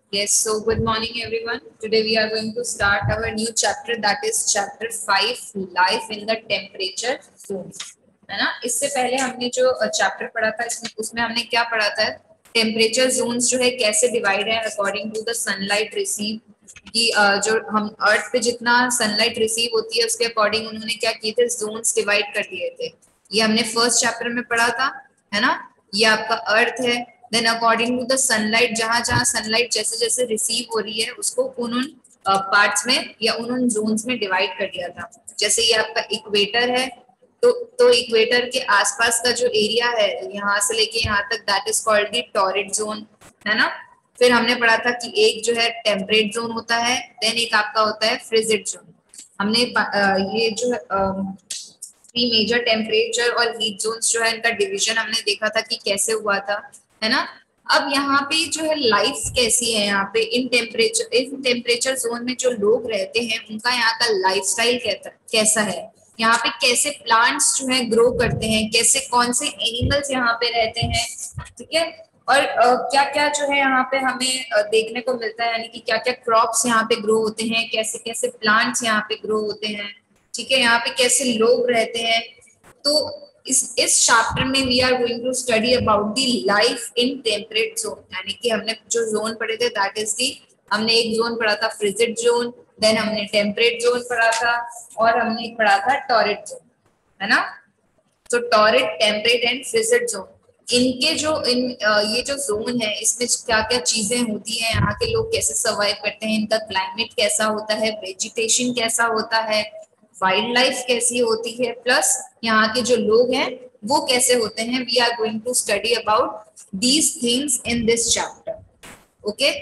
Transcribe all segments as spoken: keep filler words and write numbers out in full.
Yes, so good morning everyone. Today we are going to start our new chapter, that is chapter five, life in the temperature zone. है ना? इससे पहले हमने जो chapter पढ़ा था इसमें उसमें हमने क्या पढ़ा था? टेम्परेचर जोन्स जो है कैसे डिवाइड है according to the sunlight receive कि जो हम अर्थ पे जितना सनलाइट रिसीव होती है उसके अकॉर्डिंग उन्होंने क्या किए थे, जोन्स डिवाइड कर दिए थे। ये हमने फर्स्ट चैप्टर में पढ़ा था, है ना? ये आपका अर्थ है। Then according to the sunlight, जहां जहां सनलाइट जैसे जैसे रिसीव हो रही है उसको उन उन पार्ट्स में या उन उन जोन्स में डिवाइड कर दिया था। जैसे ये आपका इक्वेटर है, तो तो इक्वेटर के आसपास का जो एरिया है यहाँ से लेके यहाँ तक, that is called the torrid zone, है ना? फिर हमने पढ़ा था कि एक जो है टेम्परेट जोन होता है, देन एक आपका होता है फ्रिजिड जोन। हमने ये जो थ्री मेजर टेम्परेचर और हीट जोन्स जो है इनका डिवीजन हमने देखा था कि कैसे हुआ था, है ना? अब यहाँ पे जो है लाइफ कैसी है, यहाँ पे इन टेम्परेचर इन टेम्परेचर जोन में जो लोग रहते हैं उनका यहाँ का लाइफस्टाइल कैसा है, यहाँ पे कैसे प्लांट्स जो है ग्रो करते हैं, कैसे कौन से एनिमल्स यहाँ पे रहते हैं, ठीक है? और क्या क्या जो है यहाँ पे हमें uh, देखने को मिलता है, यानी कि क्या क्या क्रॉप्स यहाँ पे ग्रो होते हैं, कैसे कैसे प्लांट्स यहाँ पे ग्रो होते हैं, ठीक है? यहाँ पे कैसे लोग रहते हैं। तो इस इस चैप्टर में we are going to study about the life in temperate zone, यानी कि हमने जो जोन पढ़े थे दैट इज दी, हमने एक जोन पढ़ा था फ्रिजिड जोन, देन हमने टेम्परेट जोन पढ़ा था और हमने एक पढ़ा था टॉरिड जोन, है ना? तो torrid, temperate and frigid zone, इनके जो इन ये जो जोन है इसमें क्या क्या चीजें होती हैं, यहाँ के लोग कैसे सर्वाइव करते हैं, इनका क्लाइमेट कैसा होता है, वेजिटेशन कैसा होता है, वाइल्ड लाइफ कैसी होती है, प्लस यहाँ के जो लोग हैं वो कैसे होते हैं। We are going to study about these things in this chapter, okay?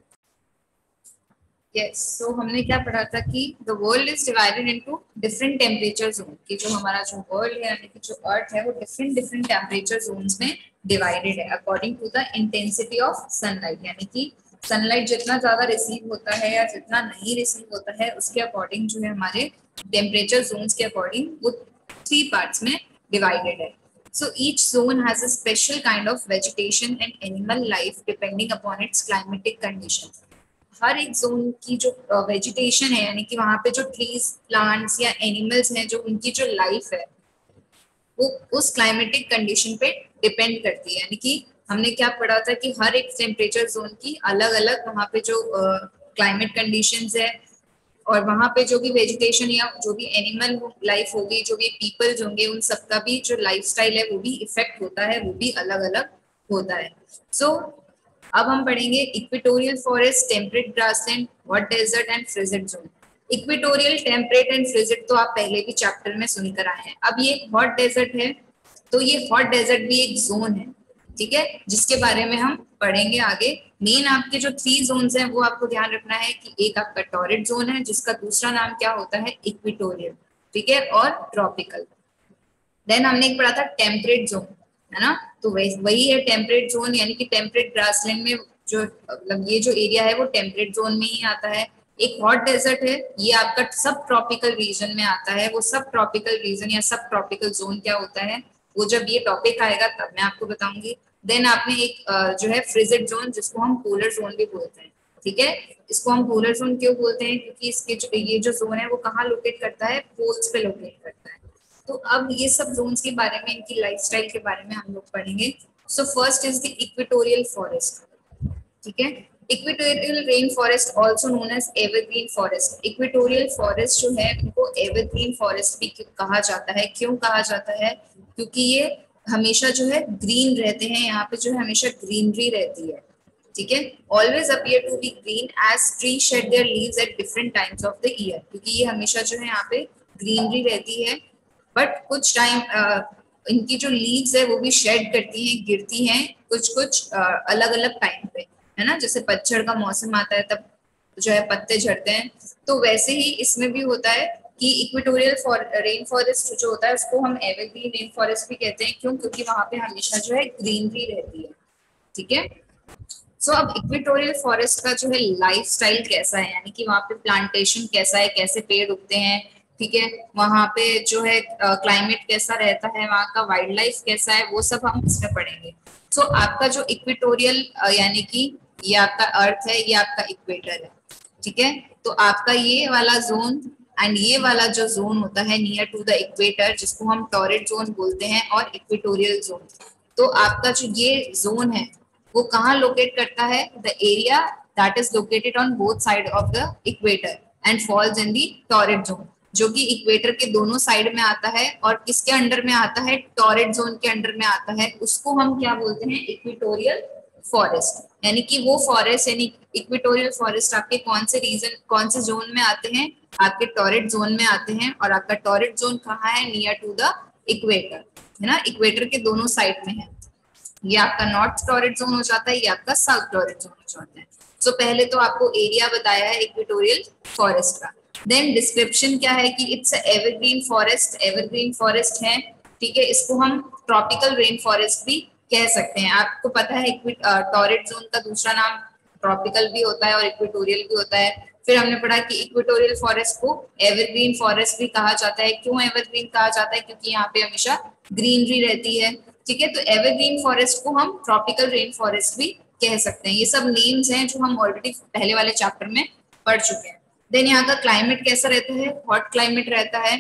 Yes, so हमने क्या पढ़ा था कि the world is divided into different temperature zone, कि जो हमारा जो वर्ल्ड है यानी कि जो अर्थ है वो डिफरेंट डिफरेंट टेम्परेचर जोन्स में डिवाइडेड है according to the intensity of sunlight, यानी कि सनलाइट जितना ज्यादा रिसीव होता है या जितना नहीं रिसीव होता है उसके अकॉर्डिंग जो है हमारे टेम्परेचर जोन्स के अकॉर्डिंग वो थ्री पार्ट्स में डिवाइडेड है। So each zone has a special kind of vegetation and animal life depending upon its climatic conditions. हर एक जोन की जो वेजिटेशन है यानी कि वहां पे जो ट्रीज, प्लांट्स या एनिमल्स हैं जो उनकी जो लाइफ है वो उस क्लाइमेटिक कंडीशन पे डिपेंड करती है। यानी कि हमने क्या पढ़ा था कि हर एक टेम्परेचर जोन की अलग अलग वहां पे जो क्लाइमेट कंडीशंस है और वहां पे जो भी वेजिटेशन या जो भी एनिमल लाइफ होगी, जो भी पीपल्स होंगे, उन सबका भी जो लाइफस्टाइल है वो भी इफेक्ट होता है, वो भी अलग अलग होता है। सो so, अब हम पढ़ेंगे equatorial forest, temperate grassland, hot desert and frigid zone. Equatorial, temperate and frigid तो आप पहले भी चैप्टर में सुनकर आए हैं। अब ये हॉट डेजर्ट है, तो ये हॉट डेजर्ट भी एक जोन है, ठीक है, जिसके बारे में हम पढ़ेंगे आगे। मेन आपके जो थ्री जोन्स हैं वो आपको ध्यान रखना है कि एक आपका टॉरिड जोन है जिसका दूसरा नाम क्या होता है, इक्वेटोरियल, ठीक है, और ट्रॉपिकल। देन हमने एक पढ़ा था टेम्परेट जोन, है ना? तो वही है टेम्परेट जोन, यानी कि टेम्परेट ग्रासलैंड में जो मतलब ये जो एरिया है वो टेम्परेट जोन में ही आता है। एक हॉट डेजर्ट है, ये आपका सब ट्रॉपिकल रीजन में आता है। वो सब ट्रॉपिकल रीजन या सब ट्रॉपिकल जोन क्या होता है वो जब ये टॉपिक आएगा तब मैं आपको बताऊंगी। देन आपने एक जो है फ्रिजिड जोन, जिसको हम पोलर जोन भी बोलते हैं, ठीक है? इसको हम पोलर जोन क्यों बोलते हैं? क्योंकि इसके जो ये जो जोन है वो कहाँ लोकेट करता है, पोल्स पे लोकेट करता है। तो अब ये सब जोन्स के बारे में, इनकी लाइफस्टाइल के बारे में हम लोग पढ़ेंगे। So first is the equatorial forest, ठीक है? Equatorial rain forest also known as evergreen forest. Equatorial forest जो है उनको एवरग्रीन फॉरेस्ट भी कहा जाता है। क्यों कहा जाता है? क्योंकि ये हमेशा जो है ग्रीन रहते हैं, यहाँ पे जो है हमेशा ग्रीनरी रहती है, ठीक है? Always appear to be green as tree shed their leaves at different times of the year, क्योंकि ये हमेशा जो है यहाँ पे ग्रीनरी रहती है, बट कुछ टाइम इनकी जो लीव्स है वो भी शेड करती हैं, गिरती हैं कुछ कुछ अलग अलग टाइम पे, है ना? जैसे पतझड़ का मौसम आता है तब जो है पत्ते झड़ते हैं, तो वैसे ही इसमें भी होता है कि इक्वेटोरियल रेन फॉरेस्ट जो होता है उसको हम एवरग्रीन रेन फॉरेस्ट भी कहते हैं। क्यों? क्योंकि वहां पे हमेशा जो है ग्रीनरी रहती है, ठीक है? सो so, अब इक्वेटोरियल फॉरेस्ट का जो है लाइफस्टाइल कैसा है, यानी कि वहाँ पे प्लांटेशन कैसा है, कैसे पेड़ उगते हैं, ठीक है, वहां पे जो है क्लाइमेट कैसा रहता है, वहाँ का वाइल्ड लाइफ कैसा है, वो सब हम इसमें पढ़ेंगे। सो so, आपका जो इक्वेटोरियल यानी कि ये आपका अर्थ है, ये आपका इक्वेटर है, ठीक है। तो आपका ये वाला जोन एंड ये वाला जो जोन होता है नियर टू द इक्वेटर, जिसको हम टॉरिड जोन बोलते हैं, और इक्वेटोरियल जोन, तो आपका जो ये जोन है वो कहाँ लोकेट करता है? The area that is located on both side of the equator and falls in the torrid zone, जो कि इक्वेटर के दोनों साइड में आता है और किसके अंडर में आता है? टॉरिड जोन के अंडर में आता है। उसको हम क्या बोलते हैं? Equatorial forest. यानी कि वो फॉरेस्ट, यानी इक्वेटोरियल फॉरेस्ट आपके कौन से रीजन, कौन से जोन में आते हैं? आपके टॉरिड जोन में आते हैं। और आपका टॉरिड जोन कहाँ है? नियर टू द इक्वेटर, है ना, इक्वेटर के दोनों साइड में है। ये आपका नॉर्थ टॉरिड जोन हो जाता है, ये आपका साउथ टॉरिड जोन हो जाता है। सो so, पहले तो आपको एरिया बताया है इक्वेटोरियल फॉरेस्ट का। देन डिस्क्रिप्शन क्या है कि it's evergreen forest, evergreen forest है, ठीक है। इसको हम ट्रॉपिकल रेन फॉरेस्ट भी कह सकते हैं। आपको पता है टॉरिड जोन का दूसरा नाम ट्रॉपिकल भी होता है और इक्वेटोरियल भी होता है। फिर हमने पढ़ा कि इक्वेटोरियल फॉरेस्ट को एवरग्रीन फॉरेस्ट भी कहा जाता है। क्यों एवरग्रीन कहा जाता है? क्योंकि यहाँ पे हमेशा ग्रीनरी रहती है, ठीक है। तो एवरग्रीन फॉरेस्ट को हम ट्रॉपिकल रेन फॉरेस्ट भी कह सकते हैं। ये सब नेम्स हैं जो हम ऑलरेडी पहले वाले चैप्टर में पढ़ चुके हैं। देन यहाँ का क्लाइमेट कैसा रहता है? हॉट क्लाइमेट रहता है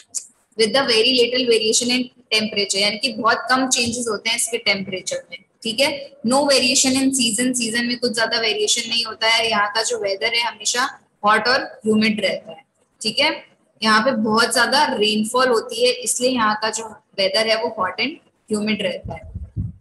with the very little variation in temperature, यानी कि बहुत कम चेंजेस होते हैं इसके टेम्परेचर में, ठीक है। No variation in season, season में कुछ ज्यादा वेरिएशन नहीं होता है। यहाँ का जो वेदर है हमेशा हॉट और ह्यूमिड रहता है, ठीक है। यहाँ पे बहुत ज्यादा रेनफॉल होती है, इसलिए यहाँ का जो वेदर है वो हॉट एंड ह्यूमिड रहता है।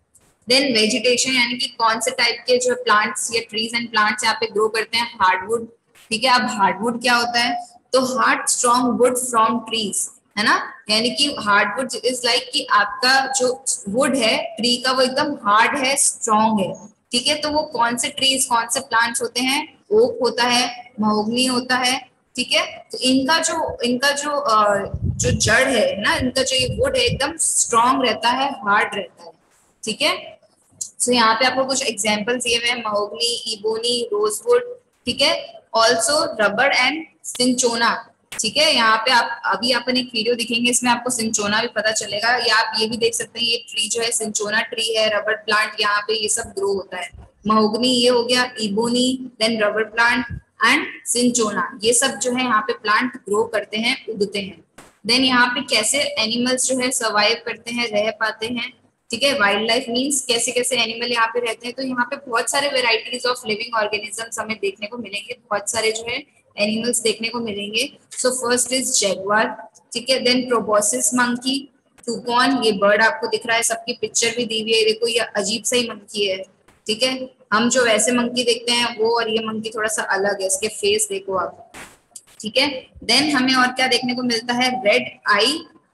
देन वेजिटेशन, यानी कि कौन से टाइप के जो प्लांट्स या ट्रीज एंड प्लांट्स यहाँ पे ग्रो करते हैं? हार्डवुड, ठीक है। अब हार्डवुड क्या होता है? तो hard strong wood from trees, है ना। यानी कि हार्डवुड इज लाइक कि आपका जो वुड है ट्री का वो एकदम हार्ड है, स्ट्रॉन्ग है, ठीक है। तो वो कौन से ट्रीज, कौन से प्लांट्स होते हैं? ओक होता है, महोगनी होता है, ठीक है। तो इनका जो इनका जो जो जड़ है ना, इनका जो ये वुड है एकदम स्ट्रॉन्ग रहता है, हार्ड रहता है, ठीक है। सो so, यहाँ पे आपको कुछ एग्जांपल्स दिए हुए हैं, महोगनी, इबोनी, रोजवुड, ठीक है। ऑल्सो रबर एंड सिंचोना, ठीक है। यहाँ पे आप अभी अपन एक वीडियो दिखेंगे, इसमें आपको सिंचोना भी पता चलेगा, या आप ये भी देख सकते हैं ये ट्री जो है सिंचोना ट्री है, रबर प्लांट यहाँ पे ये सब ग्रो होता है। महोगनी ये हो गया, ebony, then rubber plant and cinchona, ये सब जो है यहाँ पे प्लांट ग्रो करते हैं, उगते हैं। देन यहाँ पे कैसे एनिमल्स जो है सर्वाइव करते हैं, रह पाते हैं, ठीक है। वाइल्ड लाइफ मीन्स कैसे कैसे एनिमल यहाँ पे रहते हैं। तो यहाँ पे बहुत सारे वेराइटीज ऑफ लिविंग ऑर्गेनिजम्स हमें देखने को मिलेंगे, बहुत सारे जो है एनिमल्स देखने को मिलेंगे। सो फर्स्ट इज जैगुआर, ठीक है। देन प्रोबोसिस मंकी, टूकॉन, ये बर्ड आपको दिख रहा है, सबकी पिक्चर भी दी हुई है, देखो ये अजीब सा ही मंकी है, ठीक है। हम जो वैसे मंकी देखते हैं वो और ये मंकी थोड़ा सा अलग है, इसके फेस देखो आप, ठीक है। देन हमें और क्या देखने को मिलता है? रेड आई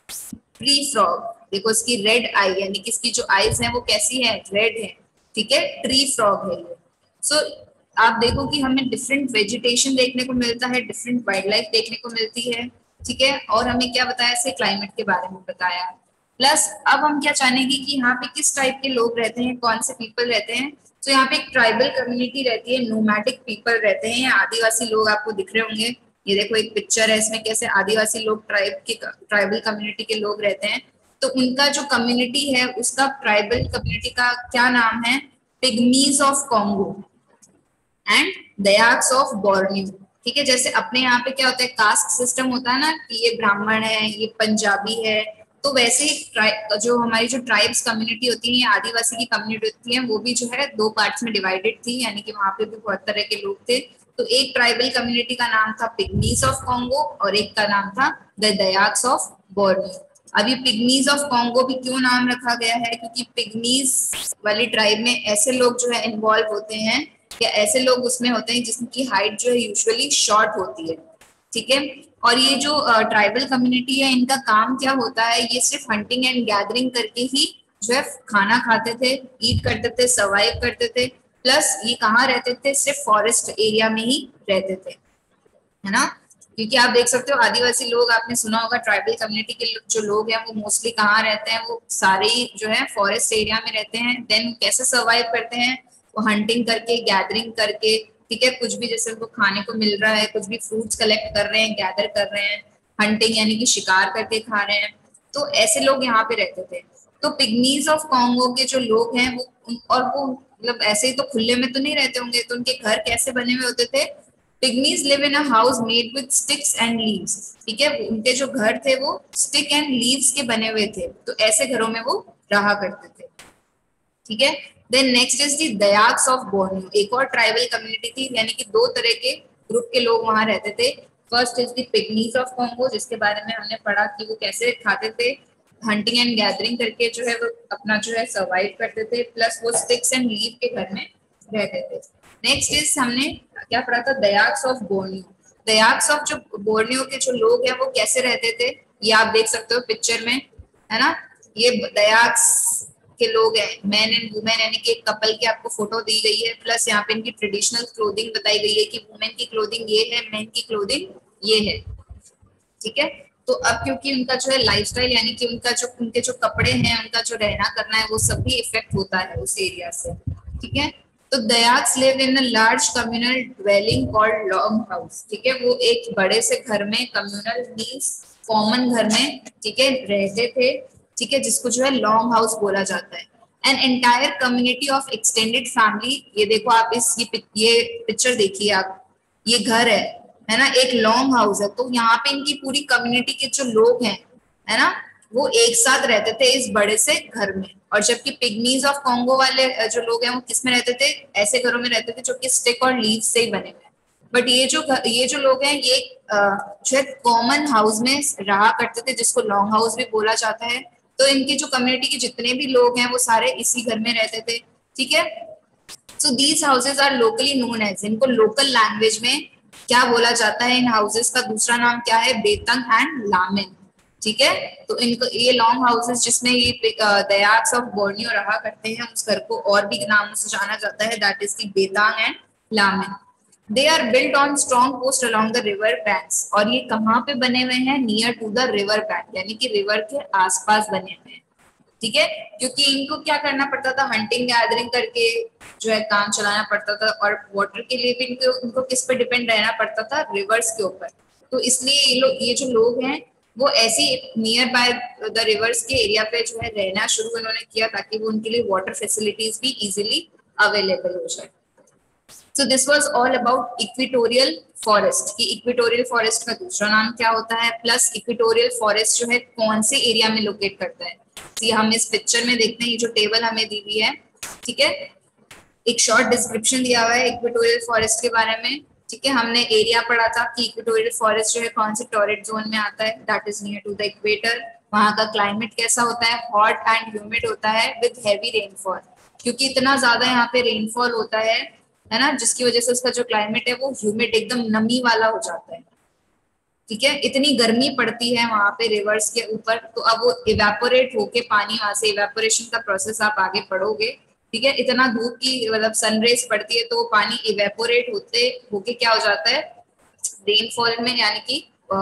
ट्री फ्रॉग, देखो इसकी रेड आई, यानी कि इसकी जो आईज है वो कैसी है? रेड है, ठीक है। ट्री फ्रॉग है ये। सो so, आप देखो कि हमें डिफरेंट वेजिटेशन देखने को मिलता है, डिफरेंट वाइल्ड लाइफ देखने को मिलती है, ठीक है। और हमें क्या बताया? इससे क्लाइमेट के बारे में बताया। प्लस अब हम क्या जानेंगे कि यहाँ पे किस टाइप के लोग रहते हैं, कौन से पीपल रहते हैं। तो यहाँ पे एक ट्राइबल कम्युनिटी रहती है, नोमैडिक पीपल रहते हैं, आदिवासी लोग आपको दिख रहे होंगे। ये देखो एक पिक्चर है, इसमें कैसे आदिवासी लोग, ट्राइब के ट्राइबल कम्युनिटी के लोग रहते हैं। तो उनका जो कम्युनिटी है उसका, ट्राइबल कम्युनिटी का क्या नाम है? Pygmies of Congo and Dayaks of Borneo, ठीक है। जैसे अपने यहाँ पे क्या होता है, कास्ट सिस्टम होता है ना, कि ये ब्राह्मण है, ये पंजाबी है, तो वैसे ही जो हमारी जो ट्राइब्स कम्युनिटी होती है, ये आदिवासी की कम्युनिटी होती है, वो भी जो है दो पार्ट्स में डिवाइडेड थी, यानी कि वहां पे भी बहुत तरह के लोग थे। तो एक ट्राइबल कम्युनिटी का नाम था पिग्मीज ऑफ कॉन्गो और एक का नाम था द दयाक्स ऑफ बोर्नियो। अभी पिग्मीज ऑफ कॉन्गो भी क्यों नाम रखा गया है? क्योंकि पिग्मीज वाली ट्राइब में ऐसे लोग जो है इन्वॉल्व होते हैं, या ऐसे लोग उसमें होते हैं जिनकी हाइट जो है यूजुअली शॉर्ट होती है, ठीक है। और ये जो ट्राइबल कम्युनिटी है, इनका काम क्या होता है? ये सिर्फ हंटिंग एंड गैदरिंग करके ही जो है खाना खाते थे, ईट करते थे, सर्वाइव करते थे। प्लस ये कहाँ रहते थे? सिर्फ फॉरेस्ट एरिया में ही रहते थे, है ना। क्योंकि आप देख सकते हो आदिवासी लोग, आपने सुना होगा ट्राइबल कम्युनिटी के जो लोग हैं वो मोस्टली कहाँ रहते हैं? वो सारे ही जो है फॉरेस्ट एरिया में रहते हैं। देन कैसे सर्वाइव करते हैं? वो हंटिंग करके, गैदरिंग करके, ठीक है। कुछ भी जैसे उनको खाने को मिल रहा है, कुछ भी फ्रूट्स कलेक्ट कर रहे हैं, गैदर कर रहे हैं, हंटिंग यानी कि शिकार करके खा रहे हैं, तो ऐसे लोग यहाँ पे रहते थे। तो पिग्मीज ऑफ कॉन्गो के जो लोग हैं वो, और वो मतलब ऐसे ही तो खुले में तो नहीं रहते होंगे, तो उनके घर कैसे बने हुए होते थे? Pygmies live in a house made with sticks and leaves, ठीक है, उनके जो घर थे वो स्टिक एंड लीव्स के बने हुए थे, तो ऐसे घरों में वो रहा करते थे, ठीक है। Then next is the Dayaks of Borneo, एक और ट्राइबल कम्युनिटी थी, यानी कि दो तरह के ग्रुप के लोग वहां रहते थे। First is the pygmies of Congo, जिसके बारे में हमने पढ़ा कि वो कैसे खाते थे, हंटिंग एंड गैदरिंग करके जो है वो अपना जो है सर्वाइव करते थे, प्लस वो स्टिक्स एंड लीव के घर में रहते थे। नेक्स्ट इज हमने क्या पढ़ा था, Dayaks of Borneo. Dayaks of जो बोर्नियो के जो लोग हैं वो कैसे रहते थे, ये आप देख सकते हो पिक्चर में, है ना। ये दयाक्स के लोग हैं, मैन एंड वुमेन, यानी कि एक कपल की आपको फोटो दी गई है, प्लस यहाँ पे इनकी ट्रेडिशनल क्लोथिंग बताई गई है कि वुमेन की क्लोथिंग ये है, मैन की क्लोथिंग ये है, ठीक है। तो अब क्योंकि उनका जो है लाइफस्टाइल, यानी कि उनका जो उनके जो कपड़े हैं, उनका जो रहना करना है, वो सब भी इफेक्ट होता है उस एरिया से, ठीक है। तो Dayaks live in a large communal dwelling called long house, ठीक है, वो एक बड़े से घर में, कम्युनल मींस कॉमन घर में, ठीक है, रहते थे, ठीक है, जिसको जो है लॉन्ग हाउस बोला जाता है। An entire community of extended family, ये देखो आप इस ये, ये पिक्चर देखिए आप, ये घर है है ना, एक लॉन्ग हाउस है, तो यहाँ पे इनकी पूरी कम्युनिटी के जो लोग हैं, है ना, वो एक साथ रहते थे इस बड़े से घर में। और जबकि पिग्मीज ऑफ कॉन्गो वाले जो लोग हैं वो किस में रहते थे, ऐसे घरों में रहते थे जो कि स्टिक और लीव से ही बने हुए। बट ये जो ये जो लोग हैं ये जो है कॉमन हाउस में रहा करते थे, जिसको लॉन्ग हाउस भी बोला जाता है। तो इनकी जो कम्युनिटी के जितने भी लोग हैं वो सारे इसी घर में रहते थे, ठीक है। So these houses are locally known as, इनको लोकल लैंग्वेज में क्या बोला जाता है, इन हाउसेस का दूसरा नाम क्या है, बेतंग एंड लामेन, ठीक है। तो इनको ये लॉन्ग हाउसेस जिसमें ये दयाक्स ऑफ बोर्नियो रहा करते हैं, उस घर को और भी नामों से जाना जाता है, that is the Betang and Lamin. They are built on strong post along the river banks, और ये कहाँ पे बने हुए हैं, near to the river bank, यानी कि रिवर के आसपास बने हुए हैं, ठीक है। क्योंकि इनको क्या करना पड़ता था, हंटिंग गैदरिंग करके जो है काम चलाना पड़ता था, और वाटर के लिए भी इनको इनको किस पे डिपेंड रहना पड़ता था, रिवर्स के ऊपर। तो इसलिए ये लोग ये जो लोग हैं वो ऐसी नियर बाय द रिवर्स के एरिया पे जो है रहना शुरू इन्होंने किया, ताकि वो उनके लिए वाटर फैसिलिटीज भी इजीली अवेलेबल हो जाए। So this was all about equatorial forest, कि इक्वेटोरियल फॉरेस्ट का दूसरा नाम क्या होता है, प्लस इक्वेटोरियल फॉरेस्ट जो है कौन से एरिया में लोकेट करता है। तो हम इस पिक्चर में देखते हैं, ये जो टेबल हमें दी हुई है, ठीक है, एक शॉर्ट डिस्क्रिप्शन दिया हुआ है इक्वेटोरियल फॉरेस्ट के बारे में, ठीक है। हमने एरिया पढ़ा था कि इक्वेटोरियल फॉरेस्ट जो है कौन से टॉरेट जोन में आता है, that is near to the equator. वहां का क्लाइमेट कैसा होता है, हॉट एंड ह्यूमिड होता है विद हैवी रेनफॉल, क्योंकि इतना ज्यादा यहाँ पे रेनफॉल होता है है ना, जिसकी वजह से उसका जो क्लाइमेट है वो ह्यूमिड एकदम नमी वाला हो जाता है, ठीक है। इतनी गर्मी पड़ती है वहां पे रिवर्स के ऊपर, तो अब वो इवेपोरेट होके पानी वहां से, इवेपोरेशन का प्रोसेस आप आगे पढ़ोगे, ठीक है। इतना धूप की मतलब सनरेज पड़ती है तो वो पानी इवेपोरेट होते होके क्या हो जाता है रेनफॉल में, यानी कि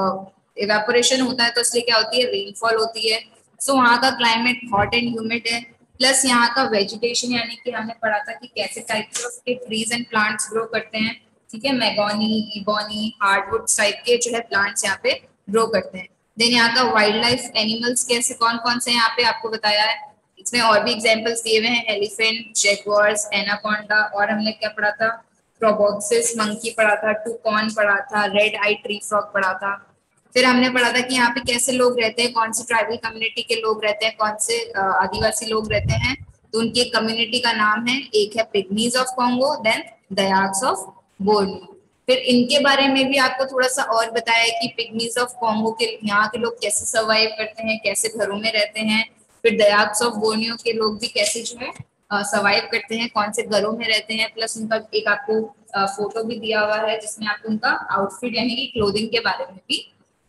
इवेपोरेशन होता है तो इसलिए क्या होती है, रेनफॉल होती है। सो वहाँ का क्लाइमेट हॉट एंड ह्यूमिड है, प्लस यहाँ का वेजिटेशन, यानी कि हमने पढ़ा था कि कैसे टाइप्स ऑफ के ट्रीज एंड प्लांट्स ग्रो करते हैं, ठीक है, मैगोनी, इबोनी, हार्डवुड टाइप के जो है प्लांट्स यहाँ पे ग्रो करते हैं। देन यहाँ का वाइल्ड लाइफ एनिमल्स कैसे कौन कौन से यहाँ पे आपको बताया है, इसमें और भी एग्जांपल्स दिए हुए हैं, एलिफेंट, जैगुआर्स, एनाकोंडा, और हमने क्या पढ़ा था, प्रोबॉक्सिस मंकी पढ़ा था, टूकॉन पढ़ा था, रेड आई ट्री फ्रॉग पढ़ा था। फिर हमने पढ़ा था कि यहाँ पे कैसे लोग रहते हैं, कौन से ट्राइबल कम्युनिटी के लोग रहते हैं, कौन से आदिवासी लोग रहते हैं, तो उनकी कम्युनिटी का नाम है, एक है pygmies of Congo, then Dayaks of Borneo. फिर इनके बारे में भी आपको थोड़ा सा और बताया कि पिग्मीज ऑफ कॉन्गो के यहाँ के लोग कैसे सर्वाइव करते हैं, कैसे घरों में रहते हैं। फिर दयाक्स ऑफ बोर्नियो के लोग भी कैसे जो है सर्वाइव करते हैं, कौन से घरों में रहते हैं, प्लस उनका एक आपको फोटो भी दिया हुआ है जिसमें आपको उनका आउटफिट यानी कि क्लोथिंग के बारे में भी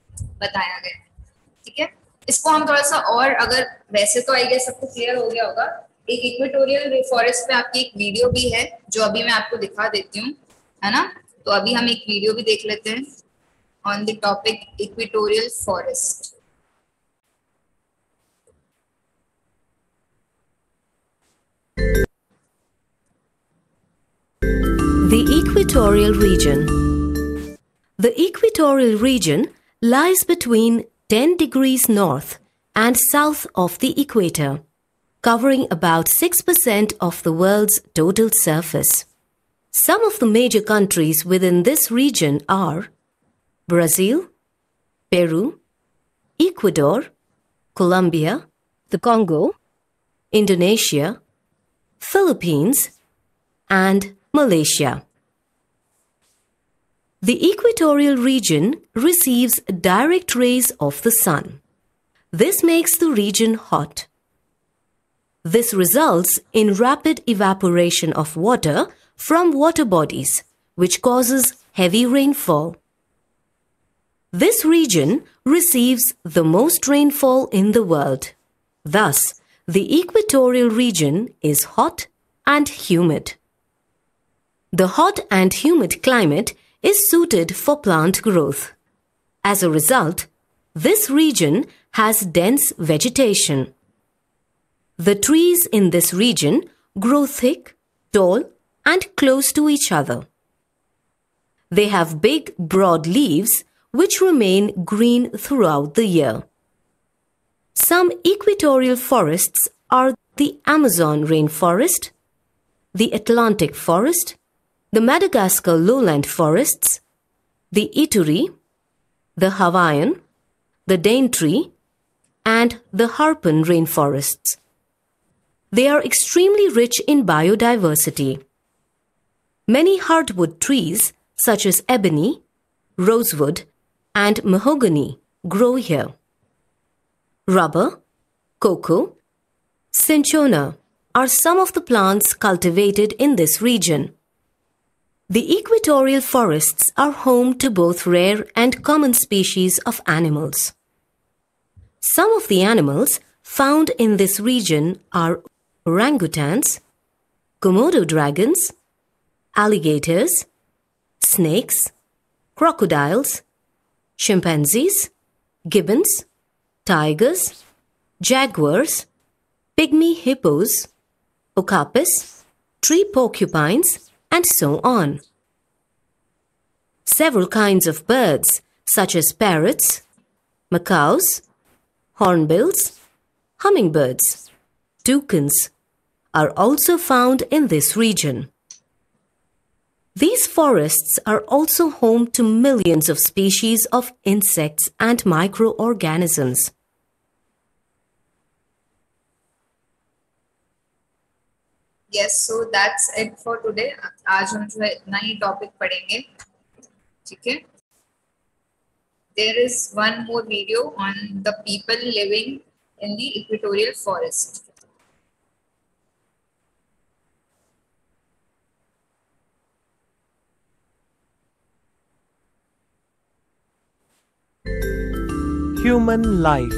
बताया गया, ठीक है। इसको हम थोड़ा सा और, अगर वैसे तो आई गेस सबको क्लियर हो गया होगा, एक इक्वेटोरियल फॉरेस्ट पे आपकी एक वीडियो भी है जो अभी मैं आपको दिखा देती हूँ, है ना। तो अभी हम एक वीडियो भी देख लेते हैं on the topic equatorial forest. The equatorial region. The equatorial region lies between ten degrees north and south of the equator. covering about six percent of the world's total surface. Some of the major countries within this region are Brazil, Peru, Ecuador, Colombia, the Congo, Indonesia, Philippines, and Malaysia. The equatorial region receives direct rays of the sun. This makes the region hot. This results in rapid evaporation of water from water bodies, which causes heavy rainfall. This region receives the most rainfall in the world. Thus, the equatorial region is hot and humid. The hot and humid climate is suited for plant growth. As a result, this region has dense vegetation. The trees in this region grow thick, tall, and close to each other. They have big, broad leaves which remain green throughout the year. Some equatorial forests are the Amazon rainforest, the Atlantic forest, the Madagascar lowland forests, the Ituri, the Hawaiian, the Daintree, and the Harpen rainforests. They are extremely rich in biodiversity. Many hardwood trees such as ebony, rosewood, and mahogany grow here. Rubber, cocoa, cinchona are some of the plants cultivated in this region. The equatorial forests are home to both rare and common species of animals. Some of the animals found in this region are orangutans, Komodo dragons, alligators, snakes, crocodiles, chimpanzees, gibbons, tigers, jaguars, pygmy hippos, okapis, tree porcupines, and so on. Several kinds of birds, such as parrots, macaws, hornbills, hummingbirds, toucans, are also found in this region. These forests are also home to millions of species of insects and microorganisms. Yes, so that's it for today. आज हम जो है इतना ही topic पढ़ेंगे, ठीक है? There is one more video on the people living in the equatorial forest. Human life.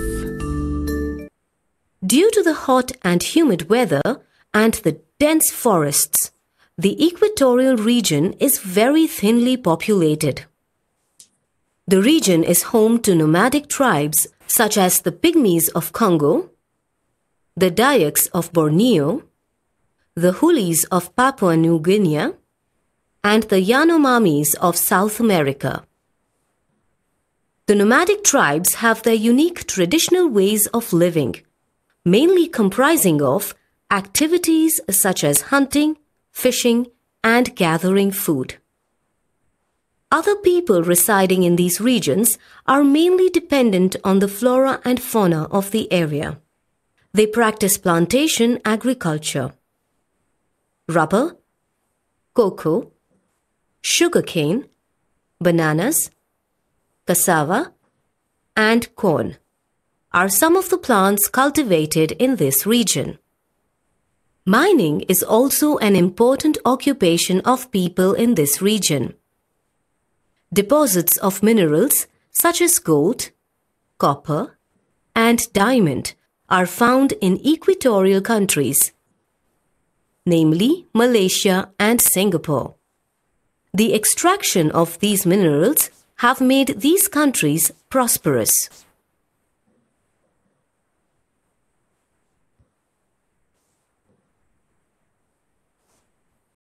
Due to the hot and humid weather and the dense forests, the equatorial region is very thinly populated. The region is home to nomadic tribes such as the Pygmies of Congo, the Dayaks of Borneo, the Hulis of Papua New Guinea, and the Yanomamis of South America. The nomadic tribes have their unique traditional ways of living, mainly comprising of activities such as hunting, fishing, and gathering food. Other people residing in these regions are mainly dependent on the flora and fauna of the area. They practice plantation agriculture. Rubber, cocoa, sugarcane, bananas, cassava, and corn are some of the plants cultivated in this region. Mining is also an important occupation of people in this region. Deposits of minerals such as gold, copper, and diamond are found in equatorial countries, namely Malaysia and Singapore. The extraction of these minerals have made these countries prosperous.